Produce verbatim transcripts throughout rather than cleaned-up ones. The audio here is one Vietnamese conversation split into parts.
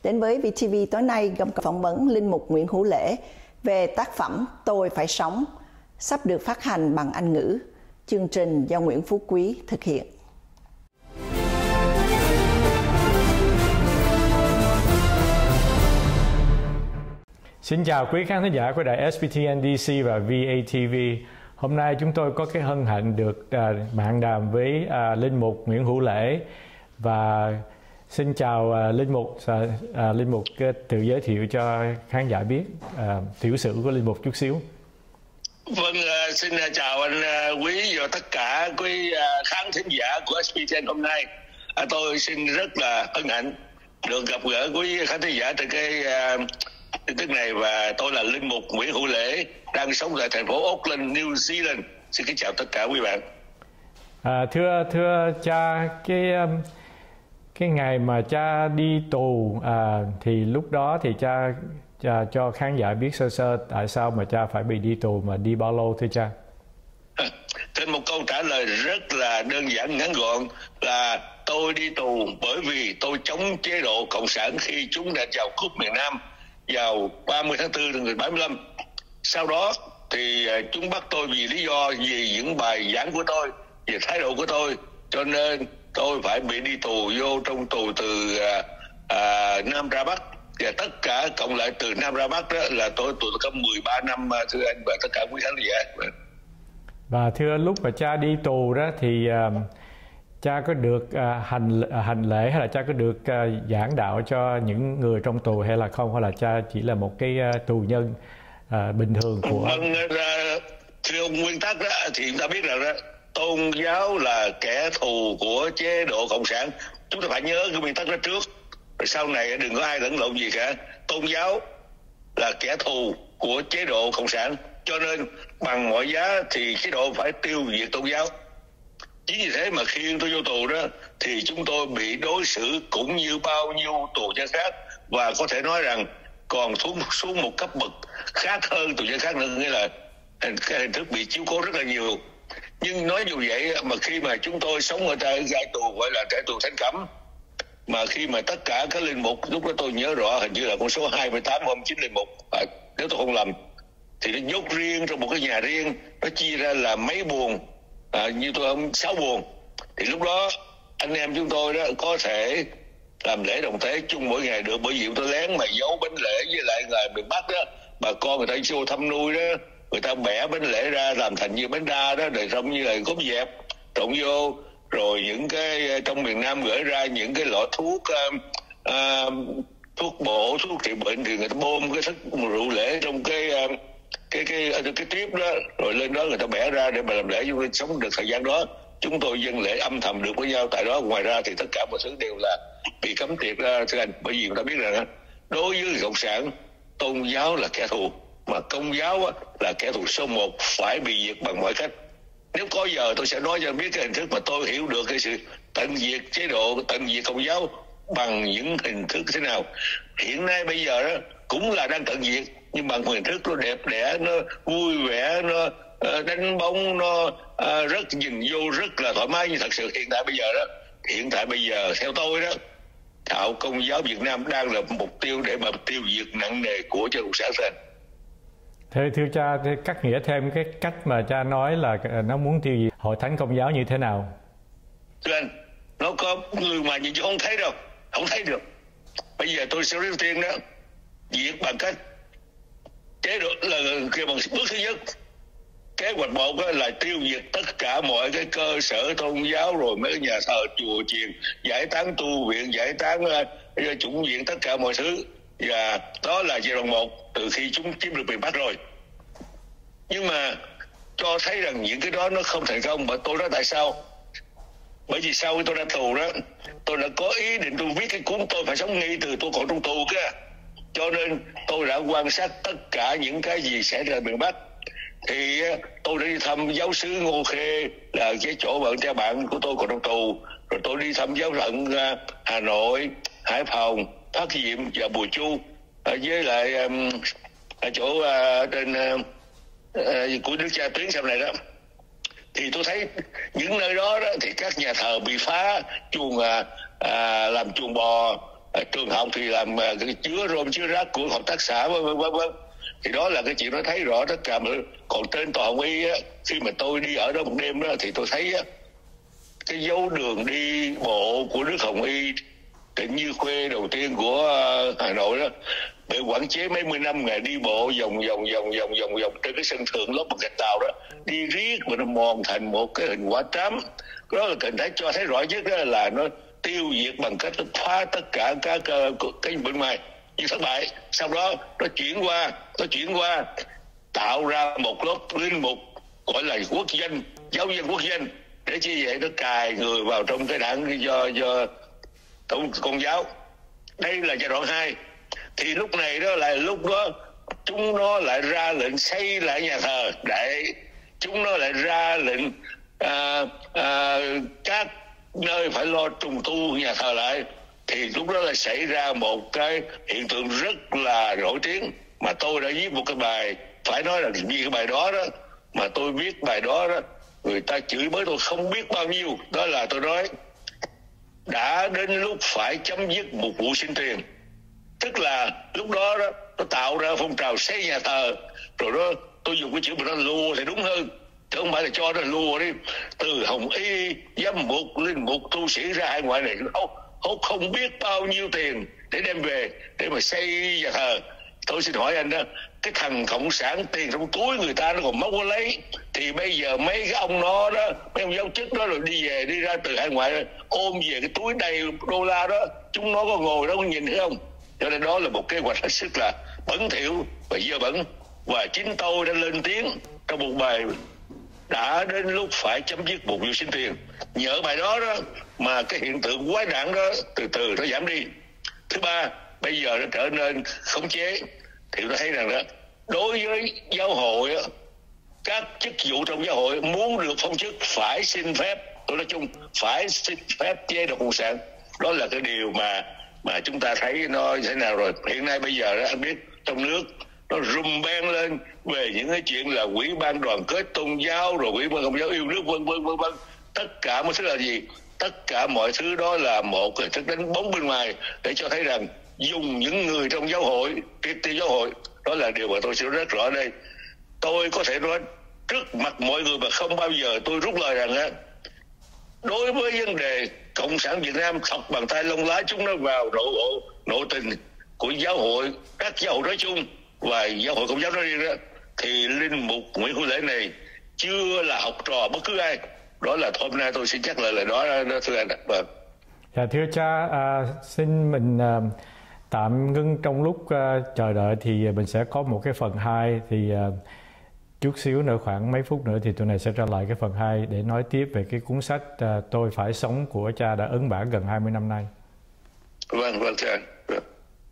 Đến với vê tê vê tối nay gặp phỏng vấn linh mục Nguyễn Hữu Lễ về tác phẩm Tôi Phải Sống, sắp được phát hành bằng Anh ngữ. Chương trình do Nguyễn Phú Quý thực hiện. Xin chào quý khán thính giả của đài ét bê tê en đê xê và vê a tê vê. Hôm nay chúng tôi có cái hân hạnh được uh, mạng đàm với uh, linh mục Nguyễn Hữu Lễ. Và xin chào uh, linh mục, uh, uh, linh mục uh, tự giới thiệu cho khán giả biết uh, tiểu sử của linh mục chút xíu. Vâng, uh, xin uh, chào anh uh, Quý và tất cả quý uh, khán thính giả của ét bê tê en hôm nay. Uh, tôi xin rất là hân hạnh được gặp gỡ quý khán thính giả trên cái uh, tin tức này, và tôi là linh mục Nguyễn Hữu Lễ, đang sống tại thành phố Auckland, New Zealand. Xin kính chào tất cả quý bạn. À, thưa thưa cha, cái cái ngày mà cha đi tù à, thì lúc đó thì cha, cha cho khán giả biết sơ sơ tại sao mà cha phải bị đi tù, mà đi bao lâu thưa cha? À, trên một câu trả lời rất là đơn giản ngắn gọn là tôi đi tù bởi vì tôi chống chế độ cộng sản khi chúng đã vào cướp miền Nam vào ba mươi tháng tư năm một nghìn chín trăm bảy mươi lăm. Sau đó thì chúng bắt tôi vì lý do vì những bài giảng của tôi, về thái độ của tôi, cho nên tôi phải bị đi tù, vô trong tù từ à, à, Nam ra Bắc, và tất cả cộng lại từ Nam ra Bắc đó là tôi tù có mười ba năm, thưa anh và tất cả quý khán giả. Và thưa, lúc mà cha đi tù đó thì uh, cha có được uh, hành uh, hành lễ hay là cha có được uh, giảng đạo cho những người trong tù hay là không, hay là cha chỉ là một cái uh, tù nhân uh, bình thường của... Vâng, thưa nguyên tắc đó thì chúng ta biết rằng đó, tôn giáo là kẻ thù của chế độ cộng sản. Chúng ta phải nhớ cái nguyên tắc đó trước, rồi sau này đừng có ai lẫn lộn gì cả. Tôn giáo là kẻ thù của chế độ cộng sản, cho nên bằng mọi giá thì chế độ phải tiêu diệt tôn giáo. Chính vì thế mà khi tôi vô tù đó thì chúng tôi bị đối xử cũng như bao nhiêu tù nhân khác, và có thể nói rằng còn xuống xuống một cấp bậc khác hơn tù nhân khác nữa, nghĩa là cái hình thức bị chiếu cố rất là nhiều. Nhưng nói dù vậy mà khi mà chúng tôi sống ở tại trại tù gọi là trại tù Thánh Cẩm, mà khi mà tất cả các linh mục, lúc đó tôi nhớ rõ hình như là con số hai mươi tám ông chín linh mục, à, nếu tôi không lầm, thì nó nhốt riêng trong một cái nhà riêng, nó chia ra là mấy buồng, à, như tôi ông sáu buồng. Thì lúc đó anh em chúng tôi đó có thể làm lễ đồng tế chung mỗi ngày được, bởi vì tôi lén mà giấu bánh lễ với lại người miền Bắc đó, bà con người ta vô thăm nuôi đó, người ta bẻ bánh lễ ra làm thành như bánh đa đó, rồi trông như là gốm dẹp trộn vô, rồi những cái trong miền Nam gửi ra những cái lọ thuốc uh, uh, thuốc bổ, thuốc trị bệnh, thì người ta bơm cái thức rượu lễ trong cái uh, cái cái cái, cái tiếp đó, rồi lên đó người ta bẻ ra để mà làm lễ. Chúng tôi sống được thời gian đó, chúng tôi dân lễ âm thầm được với nhau tại đó. Ngoài ra thì tất cả mọi thứ đều là bị cấm tiệt ra, thưa anh, bởi vì người ta biết rằng đối với cộng sản, tôn giáo là kẻ thù, mà công giáo là kẻ thù số một, phải bị diệt bằng mọi cách. Nếu có giờ tôi sẽ nói cho biết cái hình thức mà tôi hiểu được cái sự tận diệt chế độ, tận diệt công giáo bằng những hình thức thế nào. Hiện nay bây giờ đó cũng là đang tận diệt, nhưng bằng hình thức nó đẹp đẽ, nó vui vẻ, nó uh, đánh bóng, nó uh, rất nhìn vô rất là thoải mái. Nhưng thật sự hiện tại bây giờ đó, hiện tại bây giờ theo tôi đó, đạo công giáo Việt Nam đang là mục tiêu để mà tiêu diệt nặng nề của chế độ cộng sản. Thế thưa cha, cắt nghĩa thêm cái cách mà cha nói là nó muốn tiêu diệt hội thánh công giáo như thế nào? Thưa anh, nó có người mà nhìn chứ không thấy đâu, không thấy được. Bây giờ tôi sẽ đầu tiên đó, diệt bằng cách chế độ là cái bằng bước thứ nhất. Kế hoạch một là tiêu diệt tất cả mọi cái cơ sở tôn giáo, rồi mấy cái nhà thờ chùa chiền, giải tán tu viện, giải tán uh, chủng viện, tất cả mọi thứ. Và đó là giai đoạn một, từ khi chúng chiếm được miền Bắc rồi. Nhưng mà cho thấy rằng những cái đó nó không thành công. Mà tôi nói tại sao? Bởi vì sau khi tôi ra tù đó, tôi đã có ý định tôi viết cái cuốn Tôi Phải Sống ngay từ tôi còn trong tù kia. Cho nên tôi đã quan sát tất cả những cái gì xảy ra miền Bắc. Thì tôi đã đi thăm giáo xứ Ngô Khê, là cái chỗ bạn cha bạn của tôi còn trong tù. Rồi tôi đi thăm giáo phận Hà Nội, Hải Phòng, Phát Diệm và Bùi Chu, với lại um, ở chỗ uh, trên uh, uh, của Đức Cha Tuyến sau này đó. Thì tôi thấy những nơi đó, đó thì các nhà thờ bị phá, chuồng uh, uh, làm chuồng bò, trường học thì làm cái chứa rôm chứa rác của hợp tác xã vân vân vân. Thì đó là cái chuyện nó thấy rõ tất cả. Còn trên tòa Hồng Y á, khi mà tôi đi ở đó một đêm đó thì tôi thấy á, cái dấu đường đi bộ của nước Hồng Y, tỉnh Như Khuê đầu tiên của Hà Nội đó, bị quản chế mấy mươi năm ngày đi bộ vòng vòng vòng vòng vòng vòng trên cái sân thượng lót bằng gạch tàu đó, đi riết mà nó mòn thành một cái hình quả trám. Đó là cảnh thấy cho thấy rõ nhất đó là nó tiêu diệt bằng cách nó phá tất cả các cái bên ngoài, nhưng thất bại. Sau đó nó chuyển qua nó chuyển qua tạo ra một lớp linh mục gọi là quốc dân, giáo dân quốc dân, để như vậy nó cài người vào trong cái đảng do do tổng công giáo. Đây là giai đoạn hai. Thì lúc này đó là lúc đó chúng nó lại ra lệnh xây lại nhà thờ để chúng nó lại ra lệnh à, à, các nơi phải lo trùng tu nhà thờ lại. Thì lúc đó là xảy ra một cái hiện tượng rất là nổi tiếng mà tôi đã viết một cái bài, phải nói là vì cái bài đó đó mà tôi viết bài đó đó người ta chửi bới tôi không biết bao nhiêu. Đó là tôi nói đã đến lúc phải chấm dứt một vụ xin tiền. Tức là lúc đó đó nó tạo ra phong trào xây nhà thờ, rồi đó tôi dùng cái chữ mà nó lùa thì đúng hơn, chứ không phải là cho nó lùa đi. Từ Hồng Y, giám mục, linh mục, tu sĩ ra hải ngoại này không, không, không biết bao nhiêu tiền để đem về để mà xây nhà thờ. Tôi xin hỏi anh đó, cái thằng cộng sản tiền trong túi người ta nó còn móc có lấy, thì bây giờ mấy cái ông nó đó, mấy ông giáo chức đó rồi đi về đi ra từ hải ngoại ôm về cái túi đầy đô la đó, chúng nó có ngồi đó có nhìn thấy không? Cho nên đó là một kế hoạch hết sức là bẩn thỉu và dơ bẩn. Và chính tôi đã lên tiếng trong một bài đã đến lúc phải chấm dứt một vụ xin tiền. Nhờ bài đó đó mà cái hiện tượng quái đản đó từ từ nó giảm đi. Thứ ba, bây giờ nó trở nên khống chế. Thì tôi thấy rằng đó, đối với giáo hội, các chức vụ trong giáo hội muốn được phong chức phải xin phép, tôi nói chung phải xin phép chế độ cộng sản. Đó là cái điều mà mà chúng ta thấy nó như thế nào rồi. Hiện nay bây giờ đó, anh biết trong nước nó rùm beng lên về những cái chuyện là ủy ban đoàn kết tôn giáo, rồi ủy ban công giáo yêu nước vân vân vân vân. Tất cả mọi thứ là gì? Tất cả mọi thứ đó là một hình thức đánh bóng bên ngoài để cho thấy rằng dùng những người trong giáo hội, triệt tiêu giáo hội. Đó là điều mà tôi sẽ rất rõ đây. Tôi có thể nói trước mặt mọi người mà không bao giờ tôi rút lời rằng á, đối với vấn đề Cộng sản Việt Nam thọc bàn tay lông lá chúng nó vào nội bộ nội tình của giáo hội, các giáo hội nói chung và giáo hội Công giáo nói riêng đó, thì linh mục Nguyễn Hữu Lễ này chưa là học trò bất cứ ai. Đó là hôm nay tôi xin nhắc lời lời đó, đó thưa anh. Vâng. Dạ thưa cha, à, xin mình à, tạm ngưng trong lúc à, chờ đợi thì mình sẽ có một cái phần hai. Thì à, chút xíu nữa, khoảng mấy phút nữa thì tụi này sẽ trở lại cái phần hai để nói tiếp về cái cuốn sách à, Tôi Phải Sống của cha đã ấn bản gần hai mươi năm nay. Vâng, vâng thưa anh. Vâng.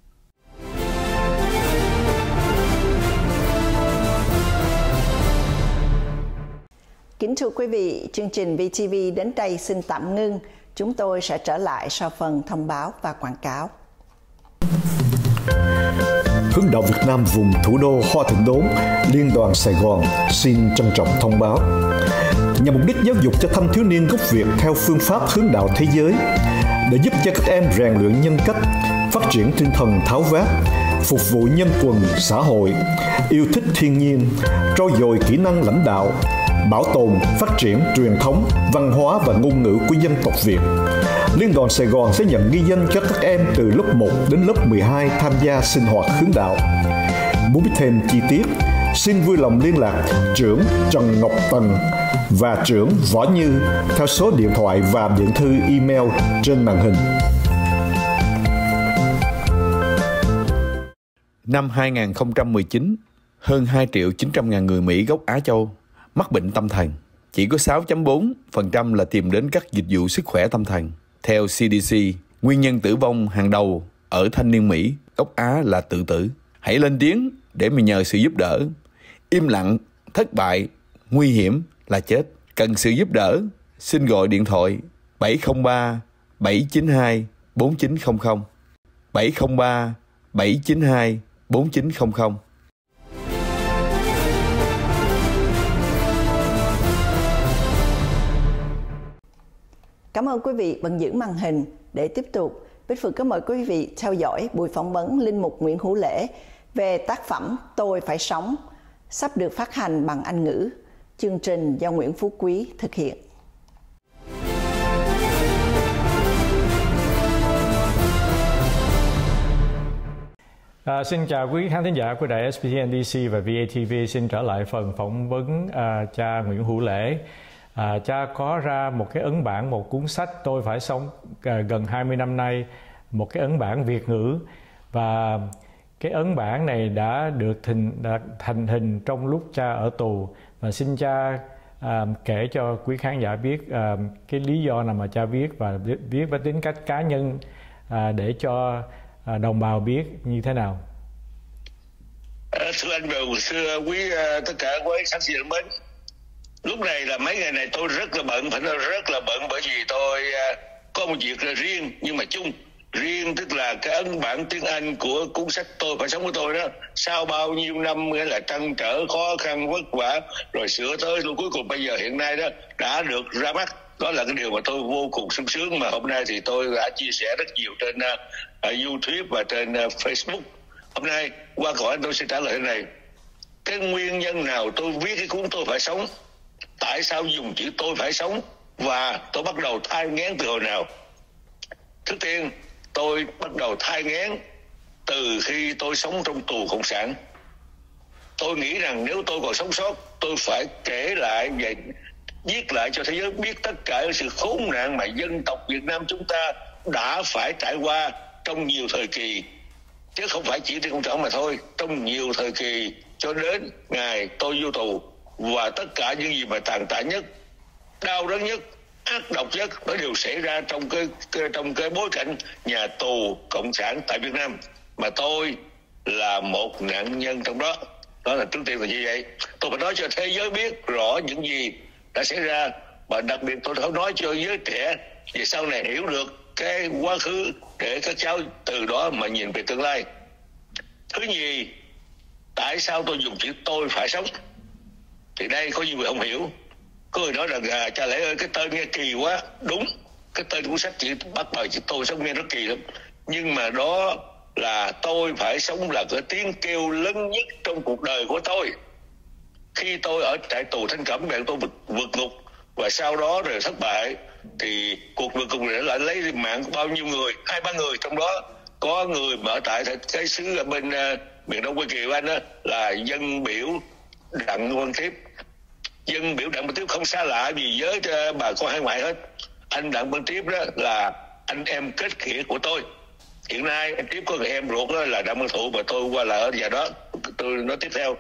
Kính thưa quý vị, chương trình vê tê vê đến đây xin tạm ngưng. Chúng tôi sẽ trở lại sau phần thông báo và quảng cáo. Hướng đạo Việt Nam vùng thủ đô Hoa Thịnh Đốn, Liên đoàn Sài Gòn xin trân trọng thông báo. Nhằm mục đích giáo dục cho thanh thiếu niên gốc Việt theo phương pháp hướng đạo thế giới, để giúp cho các em rèn luyện nhân cách, phát triển tinh thần tháo vát, phục vụ nhân quần xã hội, yêu thích thiên nhiên, trau dồi kỹ năng lãnh đạo, bảo tồn, phát triển truyền thống, văn hóa và ngôn ngữ của dân tộc Việt. Liên đoàn Sài Gòn sẽ nhận ghi danh cho các em từ lớp một đến lớp mười hai tham gia sinh hoạt hướng đạo. Muốn biết thêm chi tiết, xin vui lòng liên lạc trưởng Trần Ngọc Tần và trưởng Võ Như theo số điện thoại và điện thư email trên màn hình. Năm hai nghìn không trăm mười chín, hơn hai triệu chín trăm ngàn người Mỹ gốc Á Châu mắc bệnh tâm thần. Chỉ có sáu phẩy bốn phần trăm là tìm đến các dịch vụ sức khỏe tâm thần. Theo xê đê xê, nguyên nhân tử vong hàng đầu ở thanh niên Mỹ gốc Á là tự tử. Hãy lên tiếng để mình nhờ sự giúp đỡ. Im lặng, thất bại, nguy hiểm là chết. Cần sự giúp đỡ, xin gọi điện thoại bảy không ba bảy chín hai bốn chín không không, bảy không ba bảy chín hai bốn chín không không. Cảm ơn quý vị vẫn giữ màn hình để tiếp tục Bích Phượng kính mời quý vị theo dõi buổi phỏng vấn Linh mục Nguyễn Hữu Lễ về tác phẩm Tôi Phải Sống, sắp được phát hành bằng Anh ngữ. Chương trình do Nguyễn Phú Quý thực hiện. À, xin chào quý khán thính giả của đài ét pê tê en đê xê và vê a tê vê. Xin trở lại phần phỏng vấn à, cha Nguyễn Hữu Lễ. À, cha có ra một cái ấn bản, một cuốn sách Tôi Phải Sống à, gần hai mươi năm nay, một cái ấn bản Việt ngữ, và cái ấn bản này đã được thành, đã thành hình trong lúc cha ở tù. Và xin cha à, kể cho quý khán giả biết à, cái lý do nào mà cha viết, và viết với tính cách cá nhân à, để cho à, đồng bào biết như thế nào. À, thưa anh và thưa quý uh, tất cả quý khán giả mến, lúc này là mấy ngày này tôi rất là bận, phải nói rất là bận, bởi vì tôi uh, có một việc là riêng nhưng mà chung. Riêng tức là cái ấn bản tiếng Anh của cuốn sách Tôi Phải Sống của tôi đó, sau bao nhiêu năm nghĩa là trăn trở, khó khăn, vất vả, rồi sửa tới luôn, cuối cùng bây giờ hiện nay đó đã được ra mắt. Đó là cái điều mà tôi vô cùng sung sướng, mà hôm nay thì tôi đã chia sẻ rất nhiều trên uh, YouTube và trên uh, Facebook. Hôm nay qua câu hỏi tôi sẽ trả lời thế này: cái nguyên nhân nào tôi viết cái cuốn Tôi Phải Sống, tại sao dùng chữ tôi phải sống, và tôi bắt đầu thai nghén từ hồi nào? Trước tiên, tôi bắt đầu thai nghén từ khi tôi sống trong tù cộng sản. Tôi nghĩ rằng nếu tôi còn sống sót, tôi phải kể lại và viết lại cho thế giới biết tất cả sự khốn nạn mà dân tộc Việt Nam chúng ta đã phải trải qua trong nhiều thời kỳ, chứ không phải chỉ trên Cộng sản mà thôi, trong nhiều thời kỳ cho đến ngày tôi vô tù. Và tất cả những gì mà tàn tạ nhất, đau đớn nhất, ác độc nhất nó đều xảy ra trong cái, cái trong cái bối cảnh nhà tù cộng sản tại Việt Nam, mà tôi là một nạn nhân trong đó. Đó là trước tiên là như vậy. Tôi phải nói cho thế giới biết rõ những gì đã xảy ra, và đặc biệt tôi phải nói cho giới trẻ về sau này hiểu được cái quá khứ để các cháu từ đó mà nhìn về tương lai. Thứ nhì, tại sao tôi dùng chữ tôi phải sống? Thì đây có nhiều người không hiểu. Có người nói rằng à, cha Lễ ơi, cái tên nghe kỳ quá. Đúng, cái tên cuốn sách chỉ bắt đầu chữ tôi sống nghe rất kỳ lắm, nhưng mà đó là tôi phải sống là cái tiếng kêu lớn nhất trong cuộc đời của tôi. Khi tôi ở trại tù Thanh Cẩm, mẹ tôi vượt, vượt ngục, và sau đó rồi thất bại, thì cuộc vượt ngục này lại lấy mạng của bao nhiêu người, hai ba người, trong đó có người mà ở tại cái xứ ở bên uh, miền Đông Quê Kiều Anh đó, là dân biểu Đặng Văn Tiếp. Dân biểu Đặng Văn Tiếp không xa lạ gì với uh, bà con hải ngoại hết. Anh Đặng Văn Tiếp đó là anh em kết nghĩa của tôi. Hiện nay anh Tiếp có người em ruột đó là Đặng Văn Thụ, mà tôi qua là ở nhà đó. Tôi nói tiếp theo,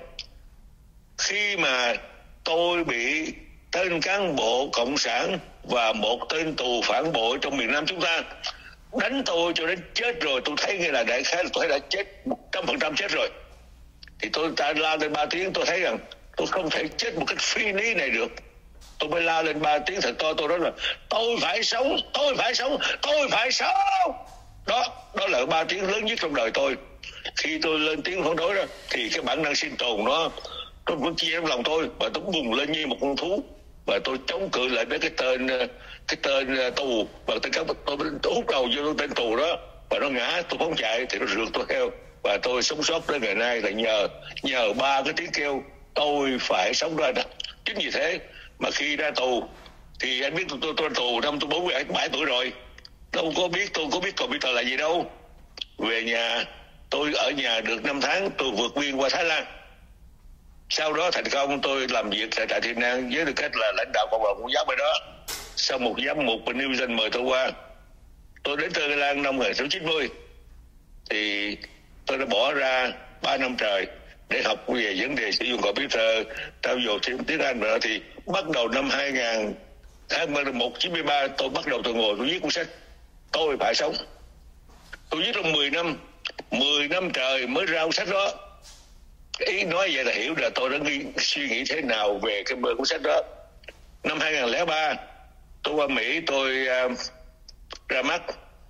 khi mà tôi bị tên cán bộ cộng sản và một tên tù phản bội trong miền Nam chúng ta đánh tôi cho đến chết rồi, tôi thấy như là đại khái là tôi đã chết một trăm phần trăm chết rồi, thì tôi ta la lên ba tiếng. Tôi thấy rằng tôi không thể chết một cách phi lý này được. Tôi mới la lên ba tiếng thật to. Tôi nói là tôi phải sống, tôi phải sống, tôi phải sống. Đó, đó là ba tiếng lớn nhất trong đời tôi. Khi tôi lên tiếng phản đối đó, thì cái bản năng sinh tồn nó tôi vẫn chia trong lòng tôi, và tôi bùng lên như một con thú, và tôi chống cự lại với cái tên cái tên tù, và tên các tôi, tôi hút đầu vô tên tù đó, và nó ngã, tôi phóng chạy thì nó rượt tôi theo, và tôi sống sót đến ngày nay là nhờ nhờ ba cái tiếng kêu tôi phải sống ra đó. Chính vì thế mà khi ra tù thì anh biết tôi tôi, tôi ra tù năm tôi bốn mươi bảy tuổi rồi, đâu có biết tôi có biết computer là gì đâu. Về nhà, tôi ở nhà được năm tháng, tôi vượt biên qua Thái Lan. Sau đó thành công tôi làm việc tại trại Thiên An với tư cách là lãnh đạo cộng đồng Công giáo bên đó. Sau một giám mục bên New Zealand mời tôi qua, tôi đến Thái Lan năm một nghìn chín trăm chín mươi, thì tôi đã bỏ ra ba năm trời để học về vấn đề sử dụng computer, trao dồi thêm tiếng Anh nữa. Thì bắt đầu năm hai nghìn một trăm chín mươi ba tôi bắt đầu tôi ngồi tôi viết cuốn sách Tôi Phải Sống. Tôi viết trong mười năm, mười năm trời mới ra cuốn sách đó. Ý nói vậy là hiểu là tôi đã nghi, suy nghĩ thế nào về cái cuốn sách đó. Năm hai nghìn lẻ ba tôi qua Mỹ, tôi uh, ra mắt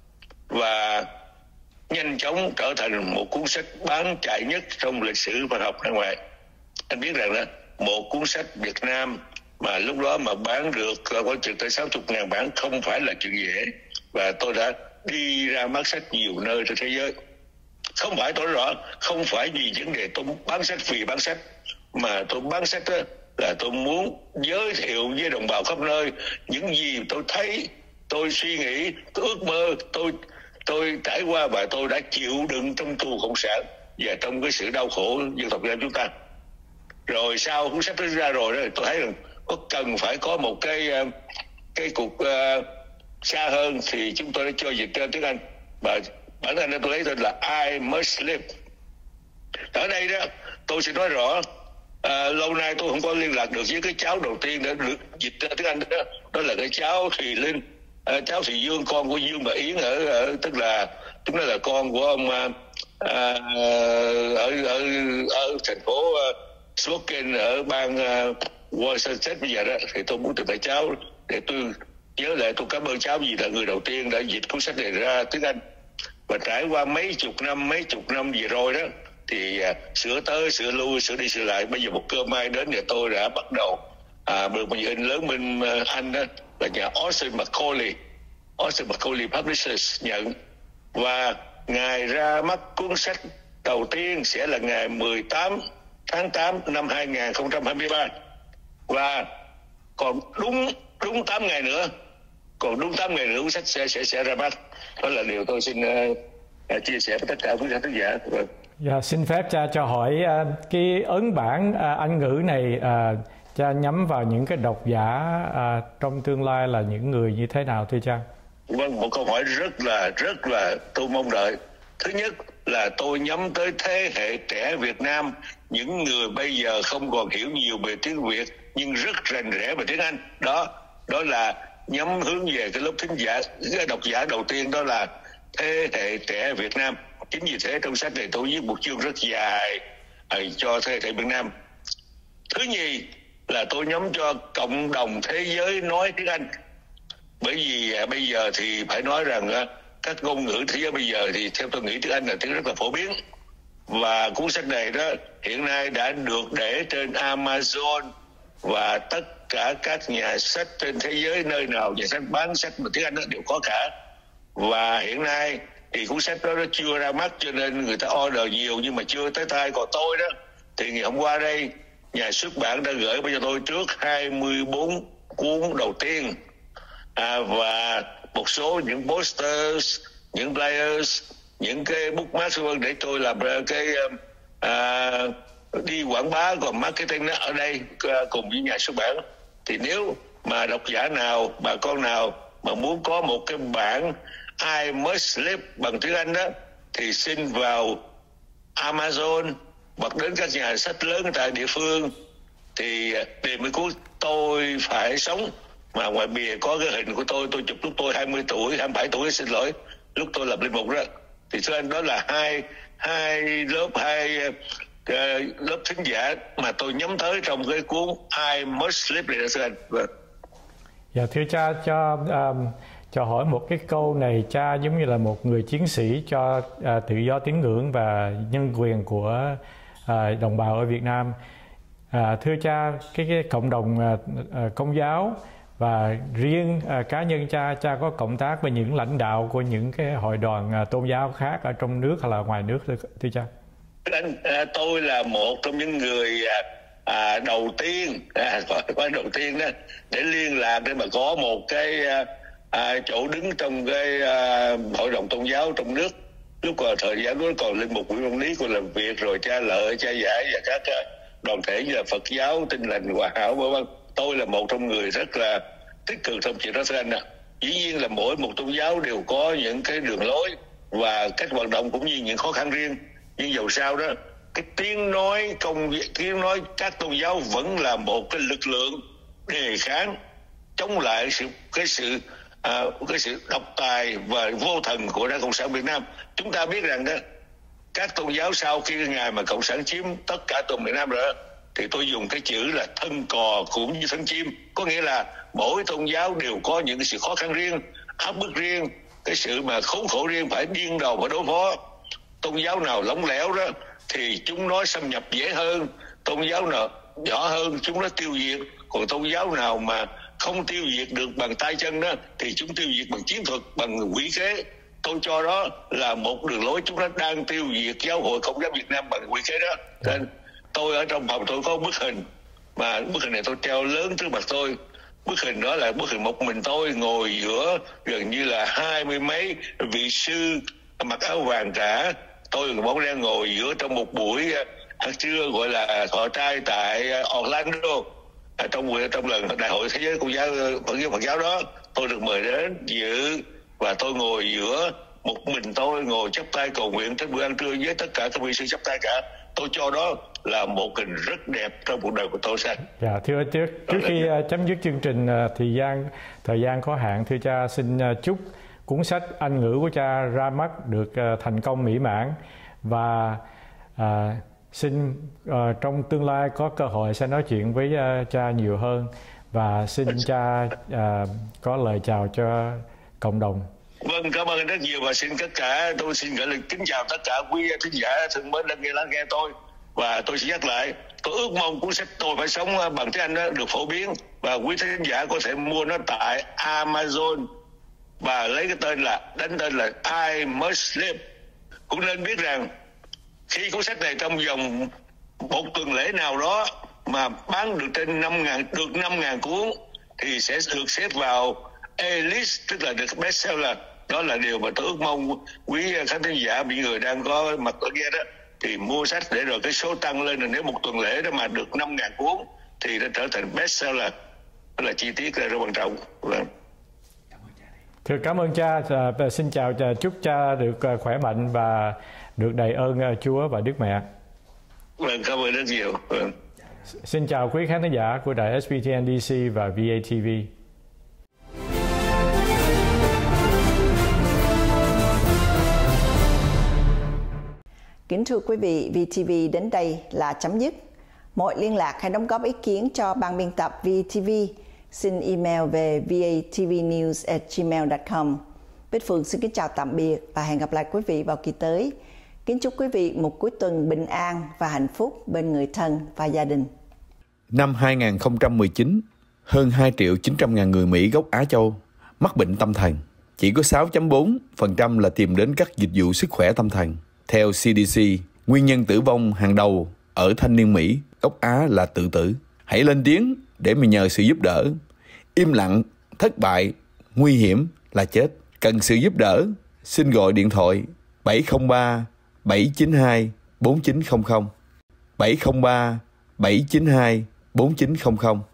và nhanh chóng trở thành một cuốn sách bán chạy nhất trong lịch sử văn học hải ngoại. Anh biết rằng đó, một cuốn sách Việt Nam mà lúc đó mà bán được khoảng chừng tới sáu mươi ngàn bản không phải là chuyện dễ. Và tôi đã đi ra mắt sách nhiều nơi trên thế giới. Không phải tôi rõ, không phải vì vấn đề tôi bán sách vì bán sách, mà tôi bán sách đó là tôi muốn giới thiệu với đồng bào khắp nơi những gì tôi thấy, tôi suy nghĩ, tôi ước mơ, tôi tôi trải qua và tôi đã chịu đựng trong tù cộng sản và trong cái sự đau khổ dân tộc Việt Nam chúng ta. Rồi sau cuốn sách đó ra rồi đó, tôi thấy rằng có cần phải có một cái cái cuộc uh, xa hơn, thì chúng tôi đã cho dịch ra tiếng Anh, và bản thân tôi lấy tên là I Must Live. Ở đây đó tôi sẽ nói rõ, à, lâu nay tôi không có liên lạc được với cái cháu đầu tiên đã được dịch ra tiếng Anh đó, đó là cái cháu Thùy Linh, à, cháu Thùy Dương, con của Dương và Yến ở, ở tức là chúng nó là con của ông à, à, ở ở ở thành phố uh, Spokane ở bang uh, Washington bây giờ đó. Thì tôi muốn tìm lại cháu để tôi nhớ lại, tôi cảm ơn cháu vì là người đầu tiên đã dịch cuốn sách này ra tiếng Anh. Và trải qua mấy chục năm mấy chục năm vừa rồi đó thì à, sửa tới sửa lui sửa đi sửa lại, bây giờ một cơ may đến thì tôi đã bắt đầu à, được một nhà in lớn bên uh, Anh đó là nhà Austin Macaulay Austin Macaulay Publishers nhận, và ngày ra mắt cuốn sách đầu tiên sẽ là ngày mười tám tháng tám năm hai nghìn không trăm hai mươi ba, và còn đúng đúng tám ngày nữa còn đúng tám ngày nữa cuốn sách sẽ sẽ sẽ ra mắt. Đó là điều tôi xin uh, chia sẻ với tất cả quý khán giả. Dạ, xin phép cha cho hỏi uh, cái ấn bản uh, Anh ngữ này uh, cha nhắm vào những cái độc giả uh, trong tương lai là những người như thế nào thưa cha? Vâng, một câu hỏi rất là rất là tôi mong đợi. Thứ nhất là tôi nhắm tới thế hệ trẻ Việt Nam, những người bây giờ không còn hiểu nhiều về tiếng Việt nhưng rất rành rẽ về tiếng Anh. Đó, đó là nhắm hướng về cái lớp thính giả, cái độc giả đầu tiên, đó là thế hệ trẻ Việt Nam. Chính vì thế trong sách này tôi viết một chương rất dài cho thế hệ Việt Nam. Thứ nhì là tôi nhắm cho cộng đồng thế giới nói tiếng Anh, bởi vì à, bây giờ thì phải nói rằng à, các ngôn ngữ thế giới bây giờ thì theo tôi nghĩ tiếng Anh là tiếng rất là phổ biến, và cuốn sách này đó hiện nay đã được để trên Amazon và tất cả các nhà sách trên thế giới, nơi nào nhà sách bán sách mà tiếng Anh đó đều có cả. Và hiện nay thì cuốn sách đó nó chưa ra mắt cho nên người ta order nhiều nhưng mà chưa tới tay. Còn tôi đó thì ngày hôm qua đây nhà xuất bản đã gửi cho tôi trước hai mươi bốn cuốn đầu tiên, à, và một số những posters, những flyers, những cái bookmark để tôi làm cái à, đi quảng bá còn marketing đó ở đây cùng với nhà xuất bản. Thì nếu mà độc giả nào, bà con nào mà muốn có một cái bản I Must Live bằng tiếng Anh đó thì xin vào Amazon hoặc đến các nhà sách lớn tại địa phương thì tìm cái cuốn Tôi Phải Sống, mà ngoài bìa có cái hình của tôi tôi chụp lúc tôi hai mươi tuổi, hai mươi bảy tuổi, xin lỗi, lúc tôi làm linh mục đó. Thì thưa anh, đó là hai hai lớp hai uh, lớp thính giả mà tôi nhắm tới trong cái cuốn I Must Live này đó thưa anh. Vâng. Dạ thưa cha, cho um, cho hỏi một cái câu này, cha giống như là một người chiến sĩ cho uh, tự do tín ngưỡng và nhân quyền của uh, đồng bào ở Việt Nam. Uh, thưa cha, cái, cái cộng đồng uh, uh, công giáo và riêng uh, cá nhân cha, cha có cộng tác với những lãnh đạo của những cái hội đoàn uh, tôn giáo khác ở trong nước hay là ngoài nước thưa, thưa cha? Anh, à, tôi là một trong những người à, à, đầu tiên, à, phải đầu tiên đó để liên lạc để mà có một cái à, à, chỗ đứng trong cái à, hội đồng tôn giáo trong nước. Lúc còn thời gian đó còn linh mục Nguyễn Văn Lý còn làm việc, rồi cha Lợi, cha Giải và các à, đoàn thể như là Phật giáo, Tin Lành, Hòa Hảo vân vân. Tôi là một trong người rất là tích cực trong chuyện đó thưa anh ạ. Dĩ nhiên là mỗi một tôn giáo đều có những cái đường lối và cách hoạt động cũng như những khó khăn riêng, nhưng dầu sao đó cái tiếng nói công tiếng nói các tôn giáo vẫn là một cái lực lượng đề kháng chống lại sự cái sự à, cái sự độc tài và vô thần của Đảng Cộng sản Việt Nam. Chúng ta biết rằng đó các tôn giáo sau khi ngày mà Cộng sản chiếm tất cả toàn miền Nam rồi, thì tôi dùng cái chữ là thân cò cũng như thân chim, có nghĩa là mỗi tôn giáo đều có những cái sự khó khăn riêng, áp bức riêng, cái sự mà khốn khổ riêng, phải điên đầu và đối phó. Tôn giáo nào lỏng lẻo đó thì chúng nó xâm nhập dễ hơn, tôn giáo nào nhỏ hơn chúng nó tiêu diệt, còn tôn giáo nào mà không tiêu diệt được bằng tay chân đó thì chúng tiêu diệt bằng chiến thuật, bằng quỷ kế. tôi cho đó là một đường lối chúng ta đang tiêu diệt Giáo hội Công giáo Việt Nam bằng quy kế đó. Nên tôi ở trong phòng tôi có bức hình, mà bức hình này tôi treo lớn trước mặt tôi. Bức hình đó là bức hình một mình tôi ngồi giữa gần như là hai mươi mấy vị sư mặc áo vàng cả. Tôi bóng đang ngồi giữa trong một buổi ăn trưa gọi là thọ trai tại Orlando, trong buổi trong lần đại hội thế giới công giáo Phật giáo Phật giáo đó. Tôi được mời đến dự và tôi ngồi giữa một mình tôi ngồi chắp tay cầu nguyện trên bữa ăn trưa với tất cả các vị sư chắp tay cả. Tôi cho đó là một hình rất đẹp trong cuộc đời của tôi Sang. Dạ, thưa trước trước khi uh, chấm dứt chương trình, uh, thời gian thời gian có hạn, thưa cha xin uh, chúc cuốn sách Anh ngữ của cha ra mắt được uh, thành công mỹ mãn, và uh, xin uh, trong tương lai có cơ hội sẽ nói chuyện với uh, cha nhiều hơn, và xin cha uh, có lời chào cho cộng đồng. Vâng, cảm ơn rất nhiều và xin tất cả tôi xin gửi lời kính chào tất cả quý thính giả thân mến đang nghe lắng nghe tôi. Và tôi sẽ nhắc lại, tôi ước mong cuốn sách Tôi Phải Sống bằng tiếng Anh đó được phổ biến và quý thính giả có thể mua nó tại Amazon và lấy cái tên là đánh tên là I Must Live. Cũng nên biết rằng khi cuốn sách này trong vòng một tuần lễ nào đó mà bán được trên năm ngàn được năm ngàn cuốn thì sẽ được xếp vào A-list, tức là được bestseller. Đó là điều mà tôi ước mong quý khán thính giả, những người đang có mặt ở nghe đó, thì mua sách để rồi cái số tăng lên, là nếu một tuần lễ đó mà được năm ngàn cuốn thì nó trở thành bestseller. Đó là chi tiết là rất quan trọng. Vâng. Thưa cảm ơn cha, à, xin chào, chúc cha được khỏe mạnh và được đầy ơn Chúa và Đức Mẹ. Vâng, cảm ơn rất nhiều. Vâng. Xin chào quý khán thính giả của đài ét pê tê en đê xê và vê a tê vê. Kính thưa quý vị, vê tê vê đến đây là chấm dứt. Mọi liên lạc hay đóng góp ý kiến cho ban biên tập vê tê vê xin email về vatvnews at gmail dot com. Bích Phượng xin kính chào tạm biệt và hẹn gặp lại quý vị vào kỳ tới. Kính chúc quý vị một cuối tuần bình an và hạnh phúc bên người thân và gia đình. Năm hai không một chín, hơn hai triệu chín trăm ngàn người Mỹ gốc Á Châu mắc bệnh tâm thần. Chỉ có sáu phẩy bốn phần trăm là tìm đến các dịch vụ sức khỏe tâm thần. Theo xê đê xê, nguyên nhân tử vong hàng đầu ở thanh niên Mỹ gốc Á là tự tử. Hãy lên tiếng để mình nhờ sự giúp đỡ. Im lặng, thất bại, nguy hiểm là chết. Cần sự giúp đỡ, xin gọi điện thoại bảy không ba bảy chín hai bốn chín không không, bảy không ba bảy chín hai bốn chín không không.